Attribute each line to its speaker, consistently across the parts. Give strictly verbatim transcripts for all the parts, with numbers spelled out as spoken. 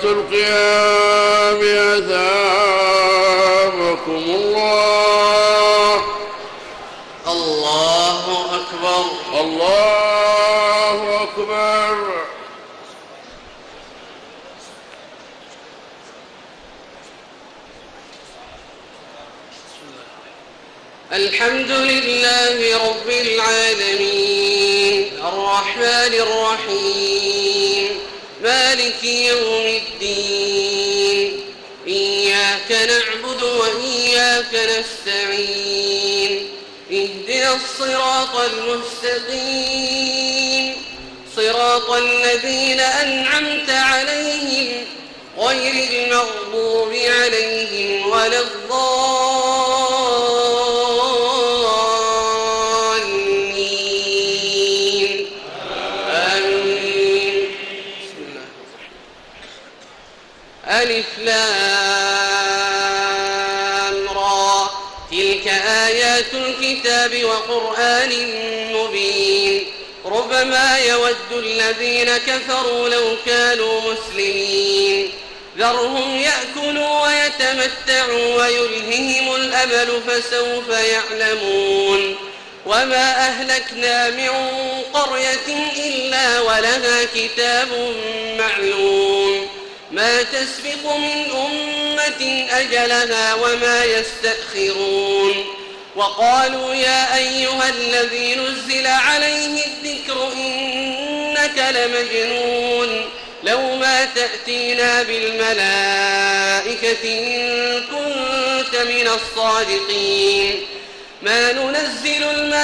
Speaker 1: القيام أثابكم الله.
Speaker 2: الله أكبر.
Speaker 1: الله أكبر.
Speaker 2: الحمد لله رب العالمين الرحمن الرحيم مالك يوم الدين إياك نعبد وإياك نستعين اهدنا الصراط المستقيم صراط الذين أنعمت عليهم غير المغضوب عليهم ولا الضالين آمين. بسم الله ألف لام را تلك آيات الكتاب وقرآن مبين ربما يود الذين كفروا لو كانوا مسلمين ذرهم يأكلوا ويتمتعوا ويلههم الأمل فسوف يعلمون وما أهلكنا من قرية إلا ولها كتاب معلوم ما تسبق من أمة أجلها وما يستأخرون وقالوا يا أيها الذي نزل عليه الذكر إنك لمجنون لو ما تأتينا بالملائكة إن كنت من الصادقين ما ننزل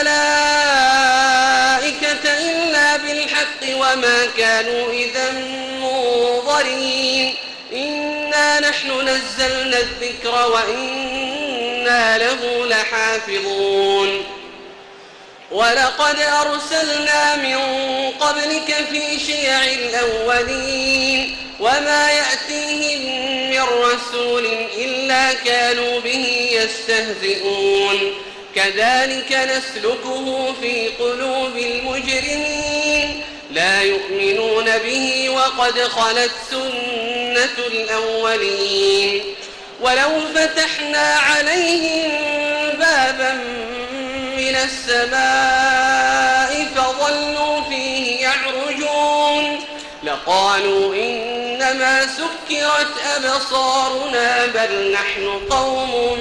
Speaker 2: الملائكة إلا بالحق وما كانوا إذا منظرين إنا نحن نزلنا الذكر وإنا له لحافظون ولقد أرسلنا من قبلك في شيع الأولين وما يأتيهم من رسول إلا كانوا به يستهزئون كذلك نسلكه في قلوب المجرمين لا يؤمنون به وقد خلت سنة الأولين ولو فتحنا عليهم بابا من السماء فظلوا فيه يعرجون لقالوا إنما سكرت أبصارنا بل نحن قوم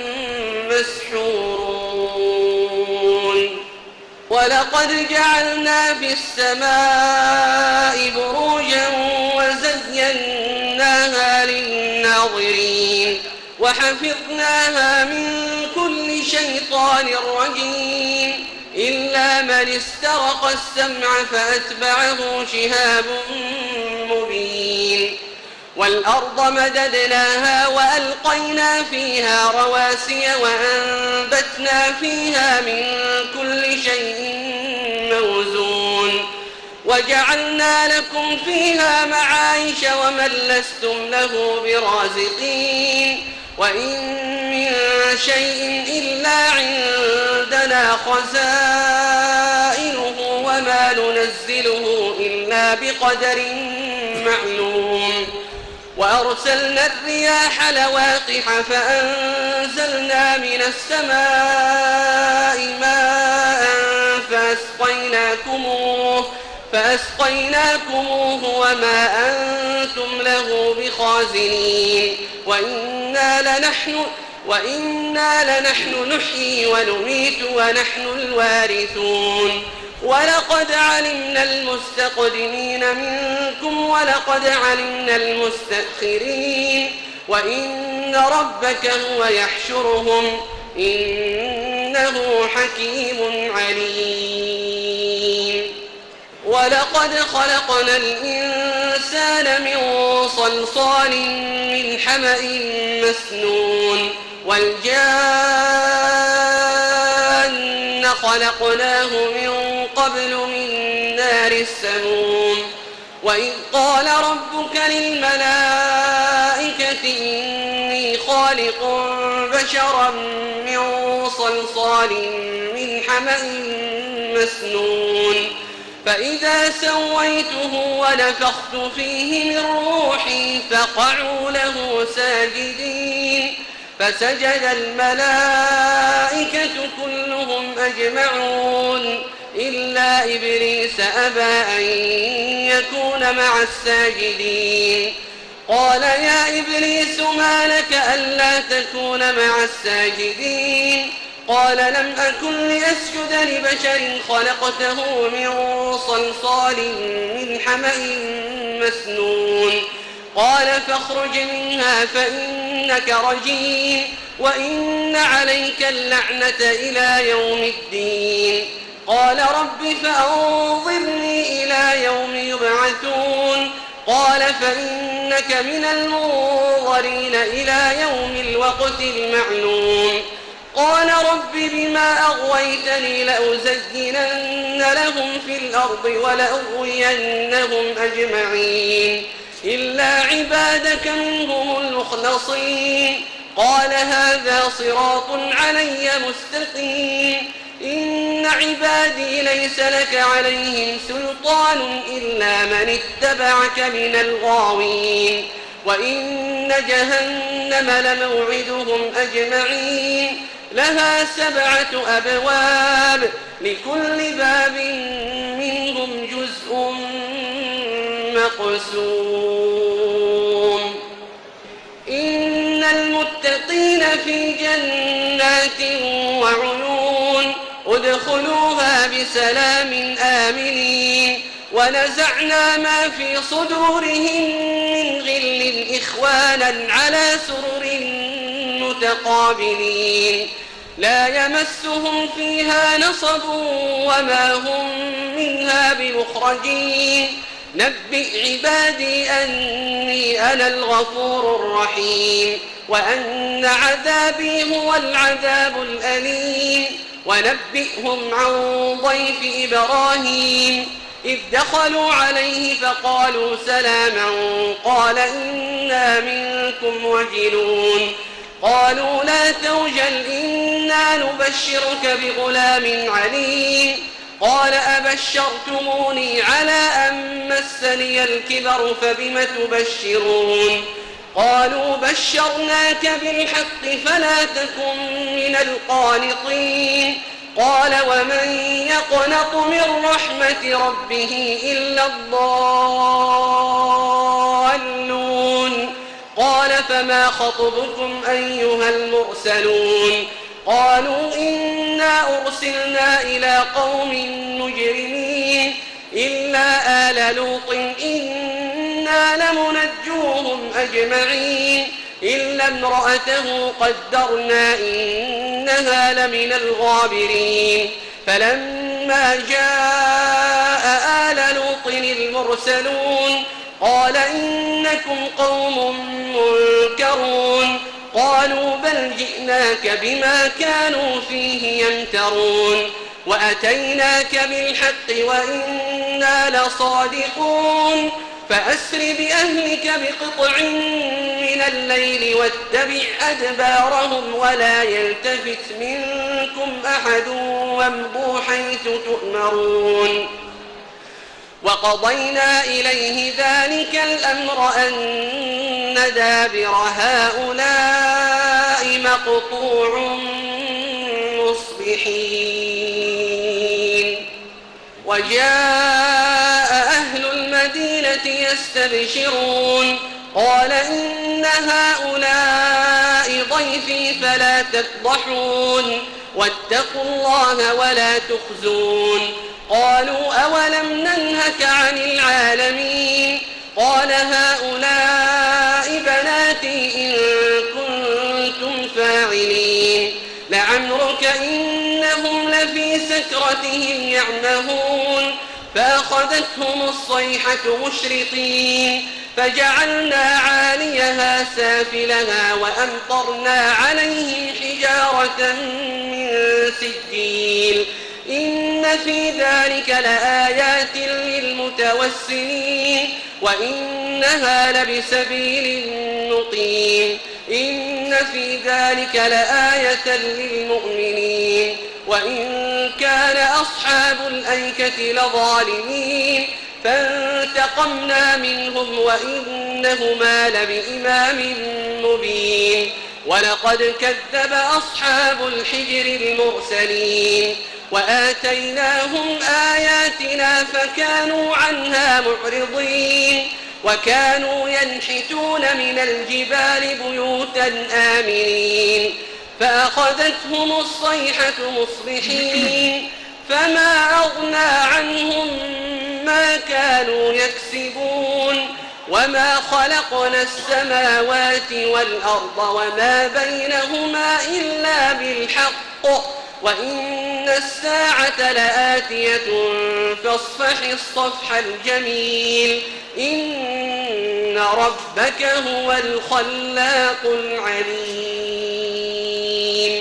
Speaker 2: مسحورون ولقد جعلنا في السماء بروجا وزيناها للناظرين وحفظناها من كل شيطان رجيم إلا من استرق السمع فأتبعه شهاب مبين والأرض مددناها وألقينا فيها رواسي وأنبتنا فيها من كل شيء موزون وجعلنا لكم فيها معايش ومن لستم له برازقين وإن من شيء إلا عندنا خزائنه وما ننزله إلا بقدر معلوم وأرسلنا الرياح لواقح فأنزلنا من السماء ماء فأسقيناكموه فأسقيناكموه وما أنتم له بخازنين وإنا لنحن وإنا لنحن نحيي ونميت ونحن الوارثون ولقد علمنا المستقدمين منكم ولقد علمنا المستأخرين وإن ربك هو يحشرهم إنه حكيم عليم ولقد خلقنا الإنسان من صلصال من حمأ مسنون والجان خلقناه من قبل من نار السموم وإذ قال ربك للملائكة إني خالق بشرا من صلصال من حمأ مسنون فإذا سويته ونفخت فيه من روحي فقعوا له ساجدين فسجد الملائكة كلهم أجمعون إلا إبليس أبى أن يكون مع الساجدين. قال يا إبليس ما لك ألا تكون مع الساجدين؟ قال لم أكن لأسجد لبشر خلقته من صلصال من حمأ مسنون. قال فاخرج منها فإنك رجيم وإن عليك اللعنة إلى يوم الدين. قال رب فأنظرني إلى يوم يبعثون. قال فإنك من المنظرين إلى يوم الوقت المعلوم. قال رب بما أغويتني لأزينن لهم في الأرض ولأغوينهم أجمعين إلا عبادك منهم المخلصين. قال هذا صراط علي مستقيم. إن عبادي ليس لك عليهم سلطان إلا من اتبعك من الغاوين. وإن جهنم لموعدهم أجمعين لها سبعة أبواب لكل باب منهم جزء مقسوم. إن المتقين في جنات وعيون ادخلوها بسلام آمنين. ونزعنا ما في صدورهم من غل إخوانا على سرر متقابلين لا يمسهم فيها نصب وما هم منها بمخرجين. نبئ عبادي أني أنا الغفور الرحيم وأن عذابي هو العذاب الأليم. ونبئهم عن ضيف إبراهيم إذ دخلوا عليه فقالوا سلاما قال إنا منكم وجلون. قالوا لا توجل إنا نبشرك بغلام عليم. قال أبشرتموني على أن مسني الكبر فبم تبشرون؟ قالوا بشرناك بالحق فلا تكن من القانطين. قال ومن يقنط من رحمة ربه إلا الضالون. قال فما خطبكم أيها المرسلون؟ قالوا إنا أرسلنا إلى قوم مجرمين إلا آل لوط إنا لمنجوهم أجمعين إلا امرأته قدرنا إنها لمن الغابرين. فلما جاء آل لوط المرسلون قال إنكم قوم منكرون. قالوا بل جئناك بما كانوا فيه يمترون وأتيناك بالحق وإنا لصادقون. فأسر بأهلك بقطع من الليل واتبع أدبارهم ولا يلتفت منكم أحد وامضوا حيث تؤمرون. وقضينا إليه ذلك الأمر أن دابر هؤلاء مقطوع مصبحين. وجاء أهل المدينة يستبشرون قال إن هؤلاء ضيفي فلا تفضحون واتقوا الله ولا تخزون. قالوا أولم ننهك عن العالمين؟ قال هؤلاء بناتي إن كنتم فاعلين. لعمرك إنهم لفي سكرتهم يعمهون فأخذتهم الصيحة مشرقين فجعلنا عاليها سافلها وأمطرنا عليهم حجارة من سجيل. إن في ذلك لآيات للمتوسمين وإنها لبسبيل مقيم. إن في ذلك لآية للمؤمنين وإن كان أصحاب الأيكة لظالمين فانتقمنا منهم وإنهما لبإمام مبين ولقد كذب أصحاب الحجر المرسلين وآتيناهم آياتنا فكانوا عنها معرضين وكانوا ينحتون من الجبال بيوتا آمنين فأخذتهم الصيحة مصبحين فما أغنى عنهم ما كانوا يكسبون وما خلقنا السماوات والأرض وما بينهما إلا بالحق وإن الساعة لآتية فاصفح الصفح الجميل إن ربك هو الخلاق العليم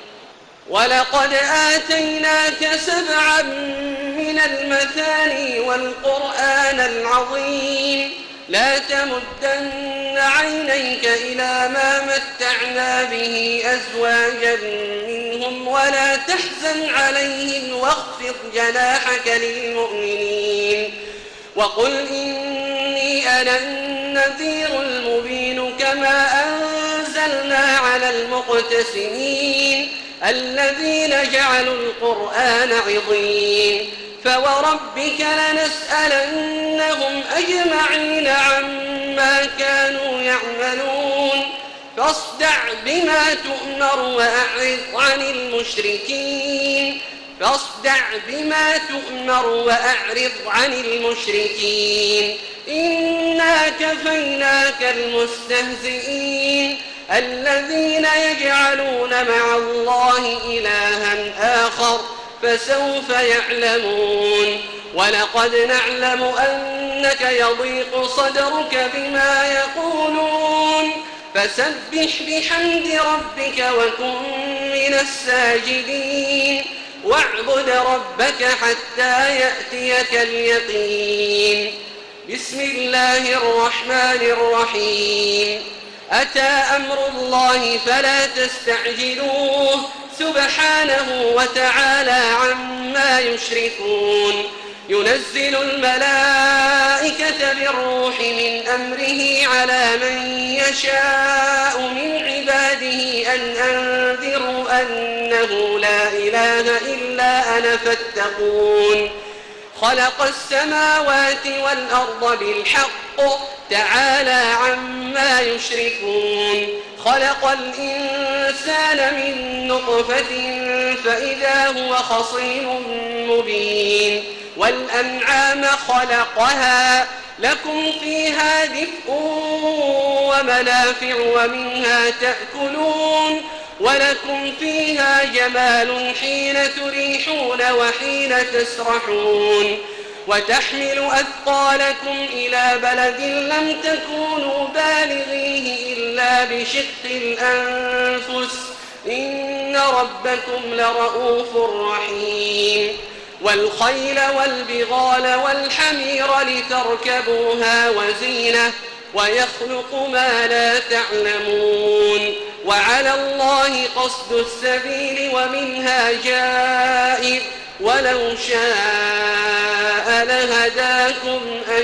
Speaker 2: ولقد آتيناك سبعا من المثاني والقرآن العظيم لا تمدن عينيك إلى ما متعنا به أزواجا منهم ولا تحزن عليهم واخفض جناحك للمؤمنين وقل إني أنا النذير المبين كما أنزلنا على المقتسمين الذين جعلوا القرآن عضين فوربك لنسألنهم أجمعين عما كانوا يعملون فاصدع بما تؤمر وأعرض عن المشركين فاصدع بما تؤمر وأعرض عن المشركين إنا كفيناك المستهزئين الذين يجعلون مع الله إلها آخر فسوف يعلمون ولقد نعلم أنك يضيق صدرك بما يقولون فسبح بحمد ربك وكن من الساجدين واعبد ربك حتى يأتيك اليقين بسم الله الرحمن الرحيم أتى أمر الله فلا تستعجلوه سبحانه وتعالى عما يشركون ينزل الملائكة بالروح من أمره على من يشاء من عباده أن أنذروا أنه لا إله إلا أنا فاتقون خلق السماوات والأرض بالحق تعالى عما يشركون خلق الإنسان من نطفة فإذا هو خصيم مبين والأنعام خلقها لكم فيها دفء ومنافع ومنها تأكلون ولكم فيها جمال حين تريحون وحين تسرحون وتحمل أثقالكم إلى بلد لم تكونوا بالغيه إلا بشق الأنفس إن ربكم لرؤوف رحيم والخيل والبغال والحمير لتركبوها وزينة ويخلق ما لا تعلمون وعلى الله قصد السبيل ومنها جائر ولو شاء لهداكم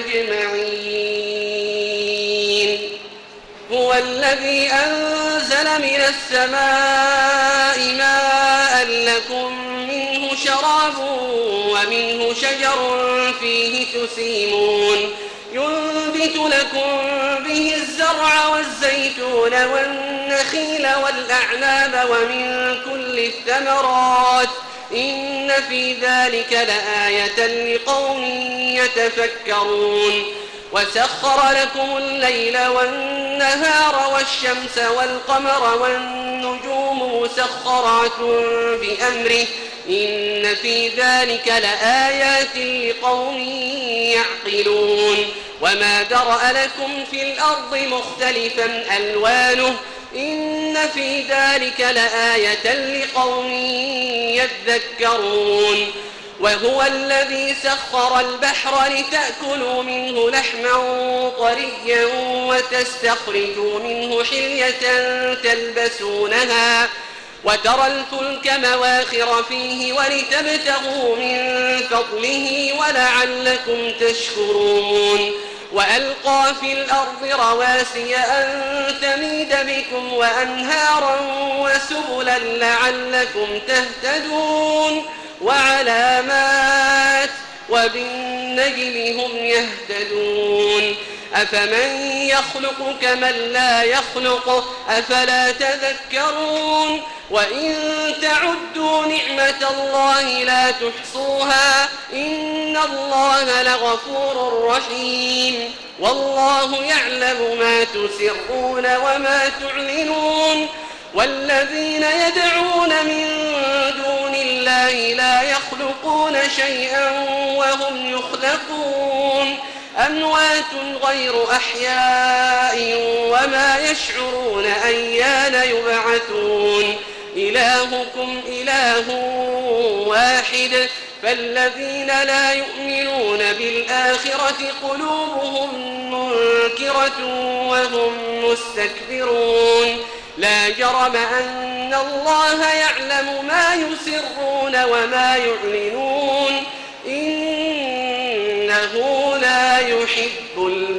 Speaker 2: أجمعين هو الذي أنزل من السماء ماء لكم منه شراب ومنه شجر فيه تسيمون ينبت لكم به الزرع والزيتون والنخيل والأعناب ومن كل الثمرات إن في ذلك لآية لقوم يتفكرون وسخر لكم الليل والنهار والشمس والقمر والنجوم مسخرات بأمره إن في ذلك لآيات لقوم يعقلون وما درأ لكم في الأرض مختلفا ألوانه إن في ذلك لآية لقوم يذكرون وهو الذي سخر البحر لتأكلوا منه لحما طريا وتستخرجوا منه حلية تلبسونها وترى الفلك مواخر فيه ولتبتغوا من فضله ولعلكم تشكرون وألقى في الأرض رواسي أن تميد بكم وأنهارا وسبلا لعلكم تهتدون وعلامات وبالنجم هم يهتدون أفمن يخلق كمن لا يخلق أفلا تذكرون وإن تعدوا نعمة الله لا تحصوها إن الله لغفور رحيم والله يعلم ما تسرون وما تعلنون والذين يدعون من دون الله لا يخلقون شيئا وهم يخلقون أموات غير أحياء وما يشعرون أيان يبعثون إلهكم إله واحد فالذين لا يؤمنون بالآخرة قلوبهم منكرة وهم مستكبرون لا جرم أن الله يعلم ما يسرون وما يعلنون إنه لا يحب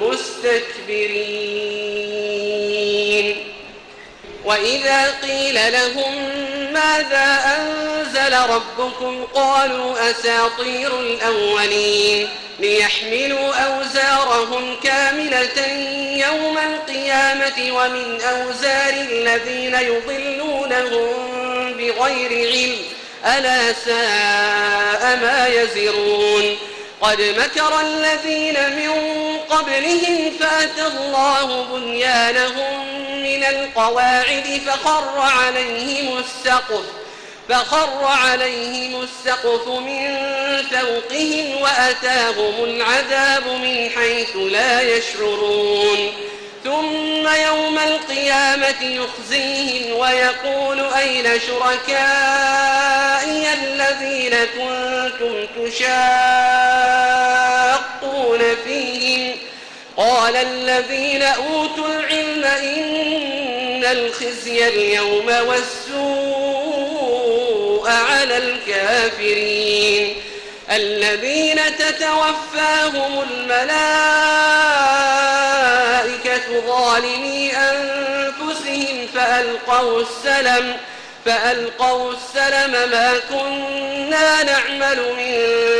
Speaker 2: المستكبرين وإذا قيل لهم ماذا أنزل ربكم قالوا أساطير الأولين ليحملوا أوزارهم كاملة يوم القيامة ومن أوزار الذين يضلونهم بغير علم ألا ساء ما يزرون قد مكر الذين من قبلهم فأتى الله بنيانهم من القواعد فخر عليهم السقف فخر عليهم السقف من فوقهم وأتاهم العذاب من حيث لا يشعرون ثم يوم القيامة يخزيهم ويقول أين شركائي الذين كنتم تشاقون فيهم قال الذين أوتوا العلم إن الخزي اليوم والسوء على الكافرين الذين تتوفاهم الملائكة ظالمي أنفسهم فألقوا السلم فألقوا السلم ما كنا نعمل من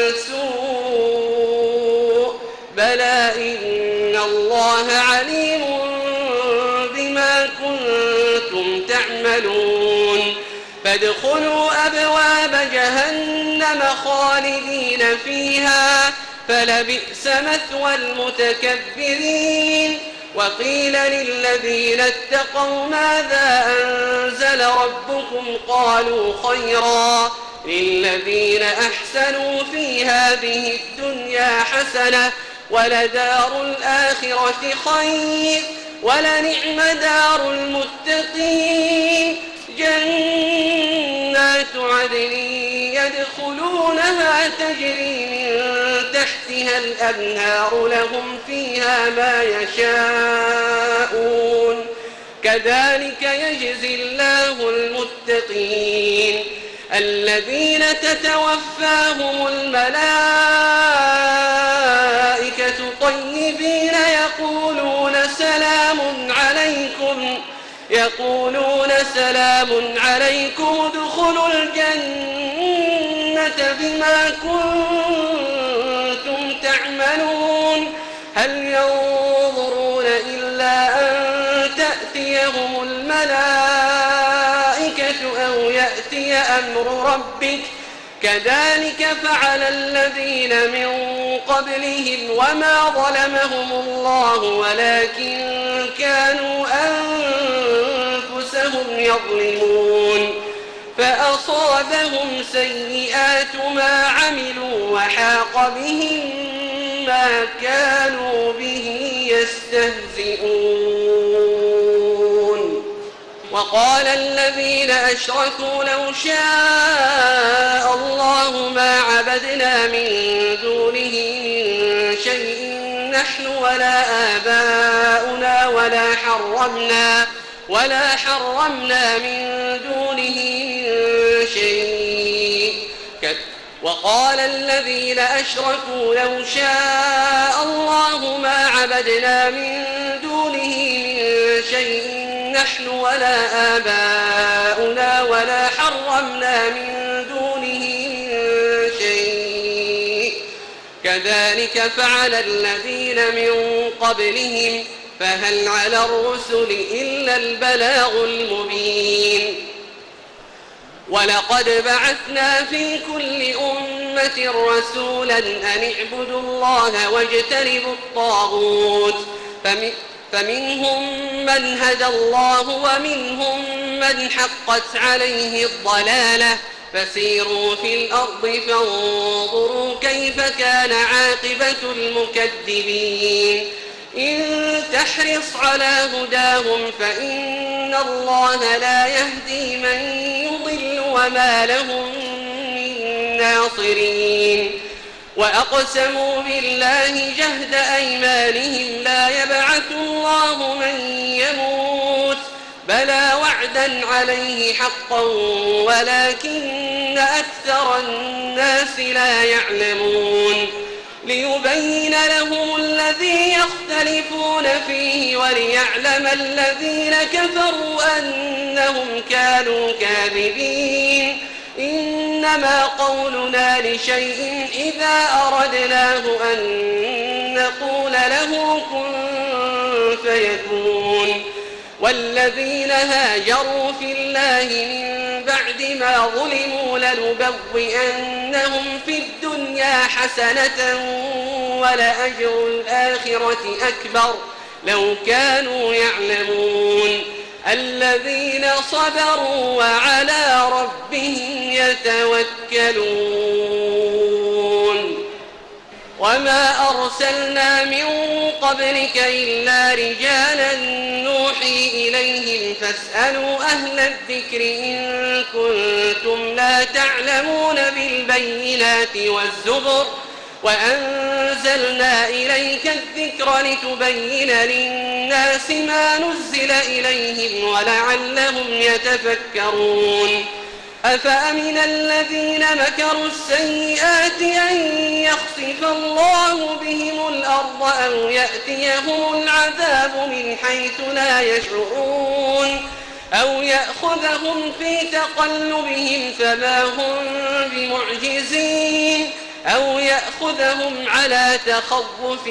Speaker 2: سوء بلى إن الله عليم بما كنتم تعملون فادخلوا أبواب جهنم خالدين فيها فلبئس مثوى المتكبرين وقيل للذين اتقوا ماذا أنزل ربكم قالوا خيرا للذين أحسنوا في هذه الدنيا حسنة ولدار الآخرة خير ولنعم دار المتقين جنات عدن يدخلونها تجري من تحتها الأنهار لهم فيها ما يشاءون كذلك يجزي الله المتقين الذين تتوفاهم الملائكة طيبين يقولون سلام عليكم يقولون سلام عليكم ادخلوا الجنة بما كنتم تعملون هل ينظرون إلا أن تأتيهم الملائكة أو يأتي أمر ربك كذلك فعل الذين من قبلهم وما ظلمهم الله ولكن كانوا أنفسهم يظلمون فأصابهم سيئات ما عملوا وحاق بهم ما كانوا به يستهزئون وقال الذين أشركوا لو شاء الله ما عبدنا من دونه من شيء نحن ولا آباؤنا ولا حرمنا ولا حرمنا من دونه من شيء. وقال الذين أشركوا لو شاء الله ما عبدنا من دونه من شيء نحن ولا آباؤنا ولا حرمنا من دونه من شيء كذلك فعل الذين من قبلهم فهل على الرسل إلا البلاغ المبين. ولقد بعثنا في كل أمة رسولا أن اعبدوا الله واجتنبوا الطاغوت فمنهم من هدى الله ومنهم من حقت عليه الضلالة فسيروا في الأرض فانظروا كيف كان عاقبة المكذبين. إن تحرص على هداهم فإن الله لا يهدي من يضل وما لهم من ناصرين. وأقسموا بالله جهد أيمانهم لا يبعث الله من يموت بلى وعدا عليه حقا ولكن أكثر الناس لا يعلمون. ليبين لهم الذي يختلفون فيه وليعلم الذين كفروا أنهم كانوا كاذبين. إنما قولنا لشيء إذا أردناه أن نقول له كن فيكون. والذين هاجروا في الله من بعد ما ظلموا لنبوئنهم في الدنيا حسنة ولأجر الآخرة أكبر لو كانوا يعلمون. الذين صبروا وعلى ربهم يتوكلون. وما أرسلنا من قبلك إلا رجالا نوحي إليهم فاسألوا أهل الذكر إن كنتم لا تعلمون بالبينات والزبر وأنزلنا إليك الذكر لتبين للناس ما نزل إليهم ولعلهم يتفكرون. أفأمن الذين مكروا السيئات أن يخسف الله بهم الأرض أو يأتيهم العذاب من حيث لا يشعرون أو يأخذهم في تقلبهم فما هم بمعجزين أو يأخذهم على تخوف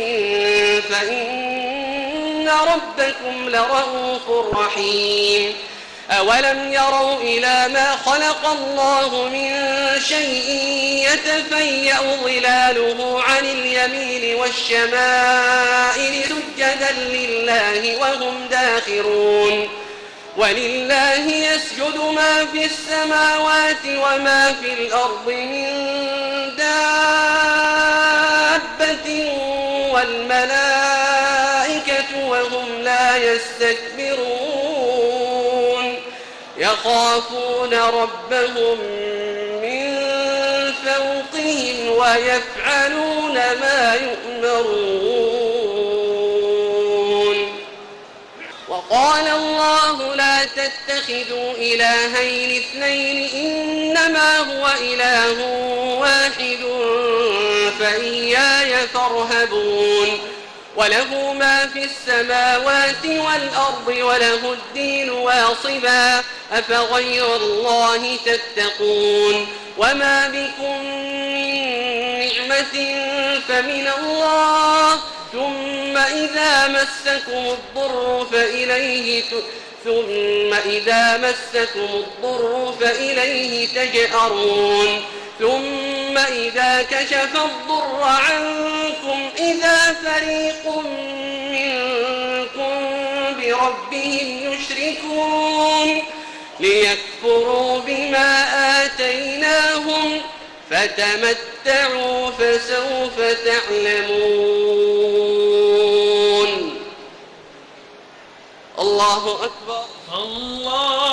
Speaker 2: فإن ربكم لرؤوف رحيم. أولم يروا إلى ما خلق الله من شيء يتفيأ ظلاله عن اليمين والشمائل سجدا لله وهم داخرون. ولله يسجد ما في السماوات وما في الأرض من دابة والملائكة وهم لا يستكبرون يخافون ربهم من فوقهم ويفعلون ما يؤمرون. وقال الله لا تتخذوا إلهين اثنين إنما هو إله واحد فإياي فارهبون. وله ما في السماوات والأرض وله الدين واصبا أفغير الله تتقون. وما بكم من نعمة فمن الله ثم إذا مسكم الضر فإليه ثم إذا مسكم الضر فإليه تجأرون. ثم إذا كشف الضر عنكم إذا فريق منكم بربهم يشركون ليكفروا بما آتيناهم فتمتعوا فسوف تعلمون. الله أكبر.
Speaker 3: الله